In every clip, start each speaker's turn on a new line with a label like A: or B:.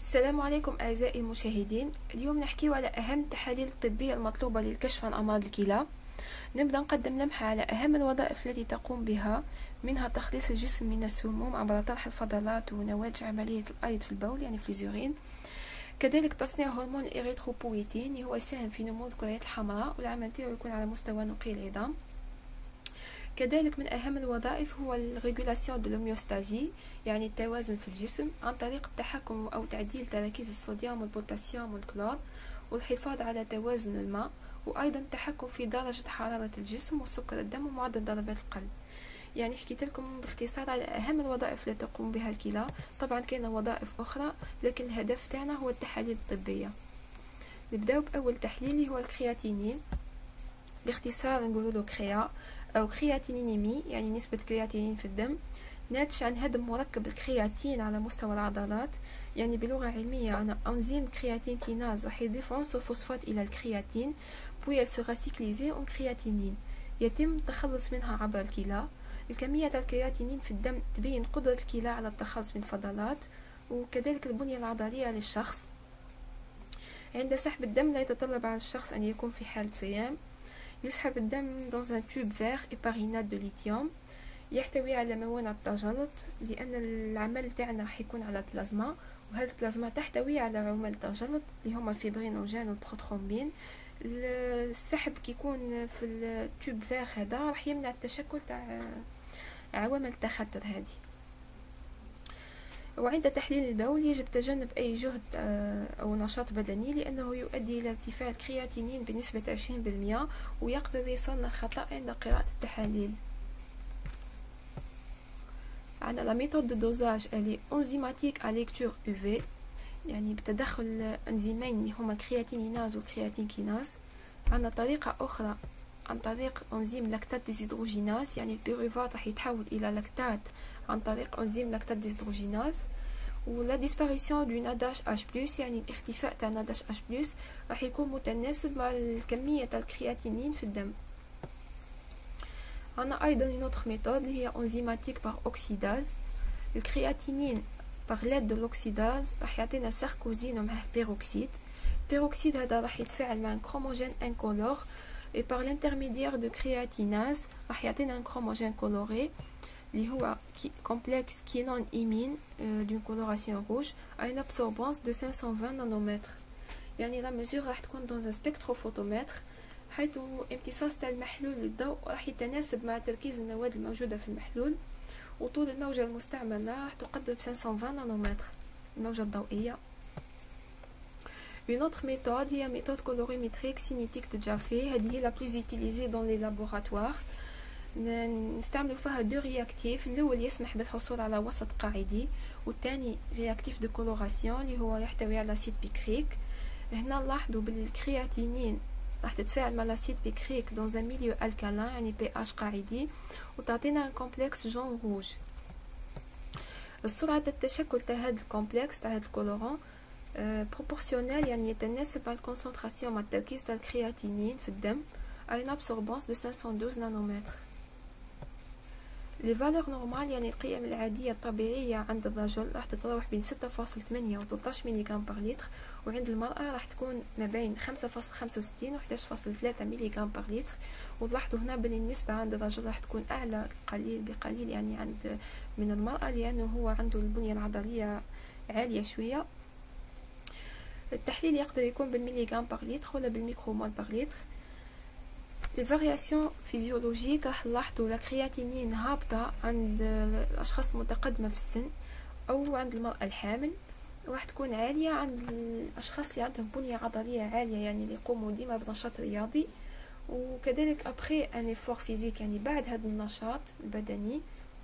A: السلام عليكم أعزائي المشاهدين. اليوم نحكي على أهم التحاليل الطبية المطلوبة للكشف عن أمراض الكلى. نبدأ نقدم لمحة على أهم الوظائف التي تقوم بها، منها تخليص الجسم من السموم عبر طرح الفضلات ونواتج عملية الأيض في البول يعني فليزورين. كذلك تصنيع هرمون الإريثروبويتين هو يساهم في نمو الكريات الحمراء والعمل تاعو يكون على مستوى نقي العظام. كذلك من أهم الوظائف هو الريغولاسيون دو لوميوستازي يعني التوازن في الجسم عن طريق التحكم أو تعديل تراكيز الصوديوم والبوتاسيوم والكلور والحفاظ على توازن الماء، وأيضا التحكم في درجة حرارة الجسم وسكر الدم ومعدل ضربات القلب. يعني حكيت لكم باختصار على أهم الوظائف التي تقوم بها الكلى. طبعا كاين وظائف أخرى لكن الهدف تاعنا هو التحاليل الطبية. نبداو بأول تحليل هو الكرياتينين، باختصار نقولوا له كريا أو كرياتينينيمي يعني نسبة كرياتينين في الدم، ناتج عن هدم مركب الكرياتين على مستوى العضلات. يعني بلغة علمية عن أنزيم كرياتين كيناز راح يضيف عنصر فوسفات إلى الكرياتين puis elle sera cyclisée en créatinine، يتم التخلص منها عبر الكلى. الكمية الكرياتينين في الدم تبين قدرة الكلى على التخلص من الفضلات وكذلك البنية العضلية للشخص. عند سحب الدم لا يتطلب على الشخص أن يكون في حالة صيام. يسحب الدم dans un tube vert éparinate de lithium، يحتوي على موانع التجلط لأن العمل تاعنا راح يكون على بلازما، وهذه البلازما تحتوي على عمال التجلط اللي هما الفيبرينوجين والبروترومبين. السحب كيكون في التوب فيغ هذا راح يمنع التشكل تاع عوامل التخثر هذه. وعند تحليل البول يجب تجنب أي جهد أو نشاط بدني لأنه يؤدي إلى ارتفاع الكرياتينين بنسبة 20% ويقدر يصلنا خطأ عند قراءة التحاليل. عندنا لا ميثود دو دوزاج اللي انزيماتيك ا ليكتور UV، يعني بتدخل انزيمين اللي هما كرياتينيناز وكرياتين كيناز. عندنا طريقة أخرى عن طريق انزيم لاكتات ديزيدروجيناز، يعني البيروفات راح يتحول إلى لاكتات عن طريق انزيم لاكتات ديزيدروجيناز. ولا ديسباريسيون دو ناداش H+، يعني الاختفاء تاع ناداش H+ راح يكون متناسب مع الكمية تاع الكرياتينين في الدم. عندنا أيضا نوتر ميثود اللي هي انزيماتيك باغ اوكسيداز. الكرياتينين باغ لاد دو لوكسيداز راح يعطينا ساركوزين ومعه بيروكسيد. البيروكسيد هذا راح يتفاعل مع كروموجين انكولور et par l'intermédiaire de créatinase راح يعطينا un chromogène coloré اللي هو complexe quinone imine d'une coloration rouge à une absorbance de 520 nanomètres. يعني la mesure راح تكون dans un spectrophotomètre حيث امتصاص تاع المحلول للضوء راح يتناسب مع تركيز المواد الموجودة في المحلول، وطول الموجة المستعملة راح تقدر ب 520 نانومتر الموجة الضوئية. Une autre méthode هي méthode colorimétrique cinétique de Jaffe، هذه هي la plus utilisée dans les laboratoires. نستعمل فيها دو رياكتيف، الأول يسمح بالحصول على وسط قاعدي والثاني رياكتيف دو كولوراسيون اللي هو يحتوي على لاسيد بيكريك. هنا نلاحظوا بالكرياتينين راح تتفاعل مع لاسيد بيكريك dans un milieu alcalin يعني pH قاعدي وتعطينا كومبلكس جون روج. سرعة التشكل تاع هذا الكومبلكس تاع هذا الكولورون بروبورسيونيل يعني يتناسب مع الكونسنتراسيون مع التركيز تاع الكرياتينين في الدم à une absorbance de 512 nanomètres. Les valeurs normales يعني القيم العادية الطبيعية عند الرجل راح تتراوح بين 6.8 و 13 ملغ بر لتر، وعند المرأة راح تكون ما بين 5.65 و 11.3 ملغ بر لتر. ولاحظوا هنا بين النسبة عند الرجل راح تكون أعلى قليل بقليل يعني عند من المرأة لأنه هو عنده البنية العضلية عالية شوية. التحليل يقدر يكون بالملغ بر لتر ولا بالميكرومول بر لتر. لي فارياسيون فيزيولوجيك راح نلاحظوا لا كرياتينين هابطة عند الأشخاص المتقدمة في السن أو عند المرأة الحامل، وراح تكون عالية عند الأشخاص اللي عندهم بنية عضلية عالية يعني اللي يقوموا ديما بنشاط رياضي، وكذلك أبخي أن إفور فيزيك يعني بعد هذا النشاط البدني.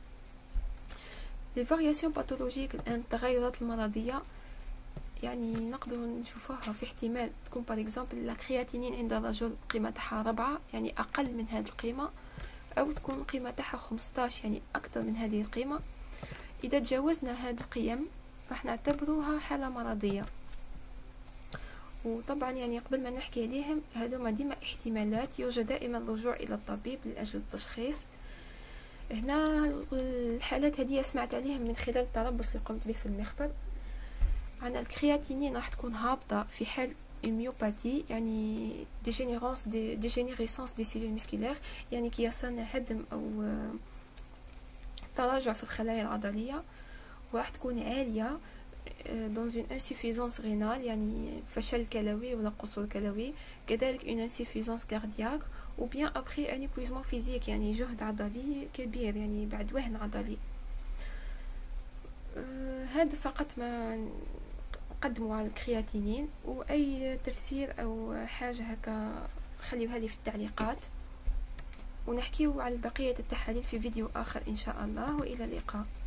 A: لي فارياسيون باثولوجيك التغيرات المرضية يعني نقدر نشوفوها في احتمال تكون باغ اكزومبل لا كرياتينين عند الرجل قيمة تاعها 4 يعني أقل من هذه القيمة، أو تكون قيمة تاعها 15 يعني أكثر من هذه القيمة. إذا تجاوزنا هذه القيم راح نعتبروها حالة مرضية. وطبعا يعني قبل ما نحكي عليهم هذوما ديما احتمالات، يوجد دائما الرجوع إلى الطبيب لأجل التشخيص. هنا الحالات هذه سمعت عليهم من خلال التربص اللي قمت به في المخبر. عندنا الكرياتينين راح تكون هابطة في حال ميوباتي، يعني ديجينيريسونس دي سيلول مسكولير، يعني كي يصلنا هدم أو تراجع في الخلايا العضلية. وراح تكون عالية dans une insuffisance rénale، يعني فشل كلوي ولا قصور كلوي، كذلك une insuffisance cardiaque ou bien après un épuisement physique، يعني جهد عضلي كبير، يعني بعد وهن عضلي. هذا فقط ما نقدموا على الكرياتينين، واي تفسير او حاجه هكا خليوها لي في التعليقات، ونحكيو على بقيه التحاليل في فيديو اخر ان شاء الله، والى اللقاء.